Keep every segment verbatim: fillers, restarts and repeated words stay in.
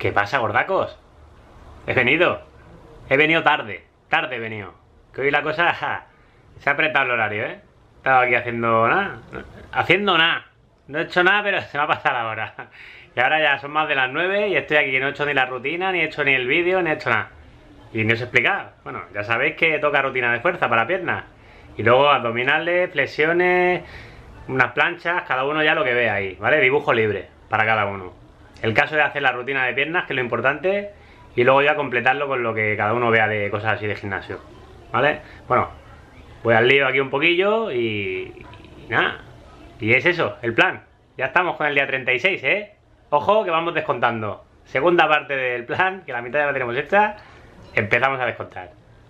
¿Qué pasa, gordacos? He venido. He venido tarde. Tarde he venido. Que hoy la cosa ja, se ha apretado el horario, ¿eh? He estado aquí haciendo nada. Haciendo nada. No he hecho nada, pero se me ha pasado la hora. Y ahora ya son más de las nueve y estoy aquí que no he hecho ni la rutina, ni he hecho ni el vídeo, ni he hecho nada. Y no os he explicado. Bueno, ya sabéis que toca rutina de fuerza para piernas. Y luego abdominales, flexiones, unas planchas, cada uno ya lo que vea ahí, ¿vale? Dibujo libre para cada uno. El caso es hacer la rutina de piernas, que es lo importante, y luego ya completarlo con lo que cada uno vea de cosas así de gimnasio, ¿vale? Bueno, voy al lío aquí un poquillo y, y nada. Y es eso, el plan. Ya estamos con el día treinta y seis, ¿eh? Ojo que vamos descontando. Segunda parte del plan, que la mitad ya la tenemos hecha. Empezamos a descontar.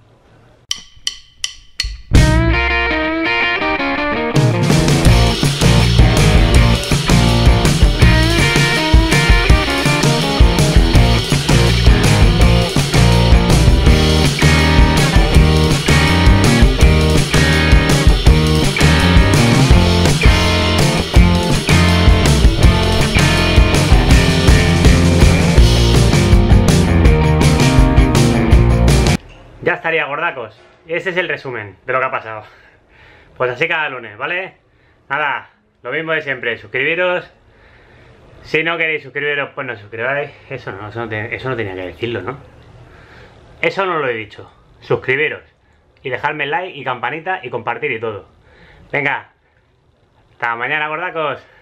Ya estaría, gordacos. Ese es el resumen de lo que ha pasado. Pues así cada lunes, ¿vale? Nada, lo mismo de siempre. Suscribiros. Si no queréis suscribiros, pues no suscribáis. Eso no, eso no, te, eso no tenía que decirlo, ¿no? Eso no lo he dicho. Suscribiros. Y dejarme like y campanita y compartir y todo. Venga. Hasta mañana, gordacos.